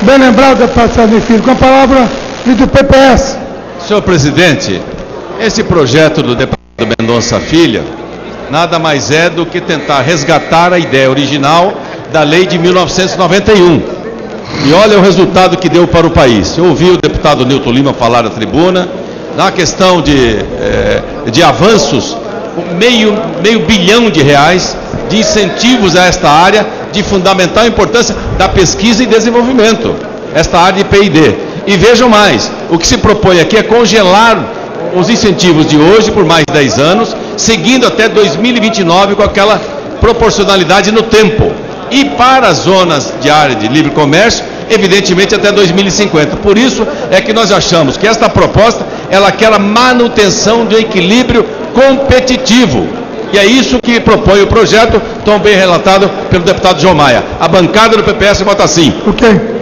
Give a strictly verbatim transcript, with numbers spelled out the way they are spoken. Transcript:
Bem lembrado, deputado Sarney Filho. Com a palavra, líder do P P S. Senhor presidente, esse projeto do deputado Mendonça Filho nada mais é do que tentar resgatar a ideia original da lei de mil novecentos e noventa e um. E olha o resultado que deu para o país. Eu ouvi o deputado Nilton Lima falar na tribuna, na questão de, eh, de avanços, meio, meio bilhão de reais de incentivos a esta área de fundamental importância da pesquisa e desenvolvimento, esta área de P e D. E vejam mais, o que se propõe aqui é congelar os incentivos de hoje por mais dez anos, seguindo até dois mil e vinte e nove com aquela proporcionalidade no tempo. E para as zonas de área de livre comércio, evidentemente até dois mil e cinquenta. Por isso é que nós achamos que esta proposta, ela quer a manutenção do equilíbrio competitivo. E é isso que propõe o projeto, tão bem relatado pelo deputado João Maia. A bancada do P P S vota sim. Ok.